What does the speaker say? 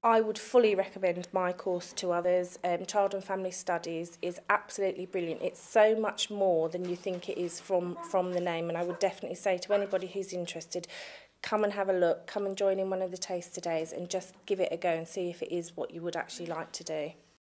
I would fully recommend my course to others. Child and Family Studies is absolutely brilliant. It's so much more than you think it is from the name, and I would definitely say to anybody who's interested, come and have a look, come and join in one of the taster days and just give it a go and see if it is what you would actually like to do.